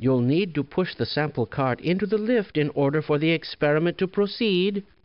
You'll need to push the sample card into the lift in order for the experiment to proceed.